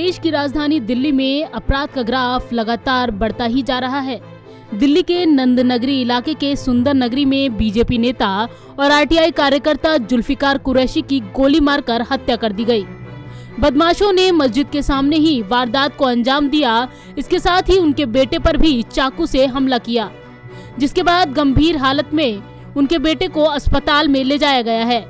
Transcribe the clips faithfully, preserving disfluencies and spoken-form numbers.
देश की राजधानी दिल्ली में अपराध का ग्राफ लगातार बढ़ता ही जा रहा है। दिल्ली के नंदनगरी इलाके के सुंदर नगरी में बीजेपी नेता और आरटीआई कार्यकर्ता जुल्फिकार कुरैशी की गोली मारकर हत्या कर दी गई। बदमाशों ने मस्जिद के सामने ही वारदात को अंजाम दिया। इसके साथ ही उनके बेटे पर भी चाकू से हमला किया, जिसके बाद गंभीर हालत में उनके बेटे को अस्पताल में ले जाया गया है।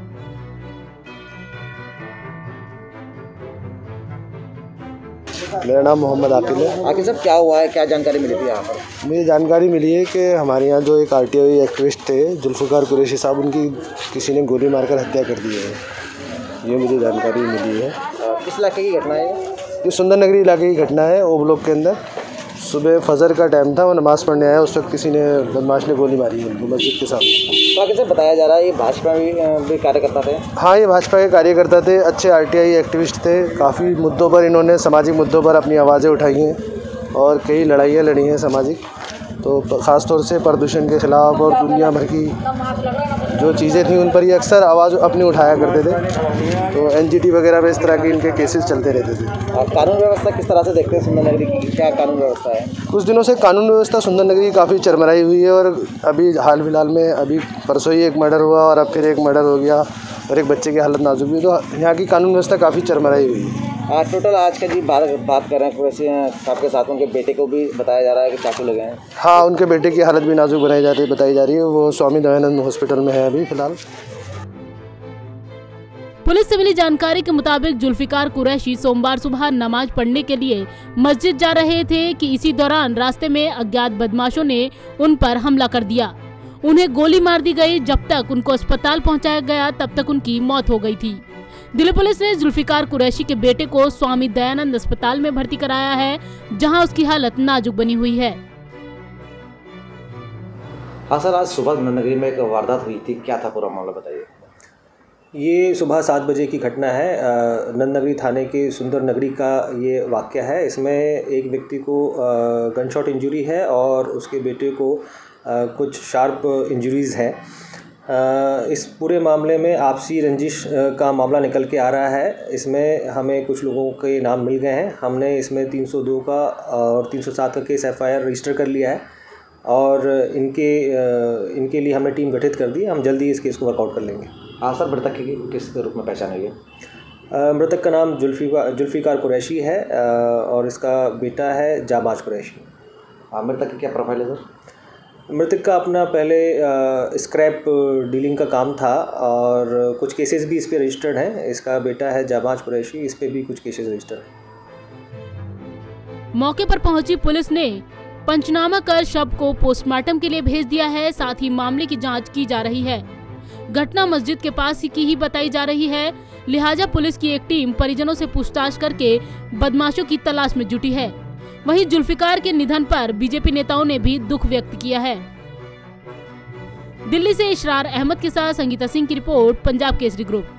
मेरा नाम मोहम्मद आकिल है। आकिल साहब, क्या हुआ है, क्या जानकारी मिली थी यहाँ पर? मुझे जानकारी मिली है कि हमारे यहाँ जो एक आरटीआई एक्टिविस्ट थे जुल्फिकार कुरैशी साहब, उनकी किसी ने गोली मारकर हत्या कर दी है। ये मुझे जानकारी मिली है। किस इलाके की घटना है? ये सुंदर नगरी इलाके की घटना है। ओ ब्लॉक के अंदर सुबह फजर का टाइम था, वो नमाज़ पढ़ने आया, उस वक्त किसी ने बदमाश ने गोली मारी है उनको मस्जिद के सामने। तो आगे से बताया जा रहा है ये भाजपा भी कार्यकर्ता थे? हाँ, ये भाजपा के कार्यकर्ता थे, अच्छे आरटीआई एक्टिविस्ट थे। काफ़ी मुद्दों पर इन्होंने, सामाजिक मुद्दों पर अपनी आवाज़ें उठाई हैं और कई लड़ाइयाँ लड़ी हैं सामाजिक। तो ख़ास तौर से प्रदूषण के ख़िलाफ़ और दुनिया भर की जो चीज़ें थी उन पर ये अक्सर आवाज़ अपनी उठाया करते थे। तो एनजीटी वगैरह में इस तरह के इनके केसेस चलते रहते थे। कानून व्यवस्था किस तरह से देखते हैं सुंदर नगरी की? क्या कानून व्यवस्था है? कुछ दिनों से कानून व्यवस्था सुंदर नगरी काफ़ी चरमराई हुई है और अभी हाल फिलहाल में अभी परसों ही एक मर्डर हुआ और अब फिर एक मर्डर हो गया और एक बच्चे की हालत नाजुक हुई। तो यहाँ की कानून व्यवस्था काफ़ी चरमराई हुई है। आज टोटल आज का जी बात बात कर रहे हैं कुरैशी साहब के साथ उनके बेटे को भी बताया जा रहा है कि चाकू लगे हैं। हाँ, उनके बेटे की हालत भी नाजुक बनाई जा रही है बताई जा रही है। वो स्वामी दयानंद हॉस्पिटल में है अभी फिलहाल। पुलिस से मिली जानकारी के मुताबिक जुल्फिकार कुरैशी सोमवार सुबह नमाज पढ़ने के लिए मस्जिद जा रहे थे कि इसी दौरान रास्ते में अज्ञात बदमाशों ने उन पर हमला कर दिया। उन्हें गोली मार दी गई। जब तक उनको अस्पताल पहुंचाया गया तब तक उनकी मौत हो गई थी। दिल्ली पुलिस ने जुल्फिकार कुरैशी के बेटे को स्वामी दयानंद अस्पताल में भर्ती कराया है, जहां उसकी हालत नाजुक बनी हुई है। हाँ सर, आज सुबह नंदनगरी में एक वारदात हुई थी, क्या था पूरा मामला बताइए। ये सुबह सात बजे की घटना है। नंदनगरी थाने के सुंदर नगरी का ये वाक़या है। इसमें एक व्यक्ति को गन शॉट इंजरी है और उसके बेटे को कुछ शार्प इंजरीज़ हैं। इस पूरे मामले में आपसी रंजिश का मामला निकल के आ रहा है। इसमें हमें कुछ लोगों के नाम मिल गए हैं। हमने इसमें तीन सौ दो का और तीन सौ सात का केस एफआईआर रजिस्टर कर लिया है और इनके इनके लिए हमने टीम गठित कर दी। हम जल्दी इस केस को वर्कआउट कर लेंगे। हाँ सर, मृतक की किस रूप में पहचान हुई है? मृतक का नाम जुल्फिकार जुल्फिकार कुरैशी है और इसका बेटा है जाबाज कुरैशी। मृतक की क्या प्रोफाइल है सर? मृतक का अपना पहले स्क्रैप डीलिंग का काम था और कुछ केसेस भी इस पे रजिस्टर्ड हैं। इसका बेटा है जाबाज कुरैशी, इस पे भी कुछ केसेस रजिस्टर्ड हैं। मौके पर पहुंची पुलिस ने पंचनामा कर शव को पोस्टमार्टम के लिए भेज दिया है। साथ ही मामले की जांच की जा रही है। घटना मस्जिद के पास ही की ही बताई जा रही है, लिहाजा पुलिस की एक टीम परिजनों से पूछताछ करके बदमाशों की तलाश में जुटी है। वहीं जुल्फिकार के निधन पर बीजेपी नेताओं ने भी दुख व्यक्त किया है। दिल्ली से इशरार अहमद के साथ संगीता सिंह की रिपोर्ट, पंजाब केसरी ग्रुप।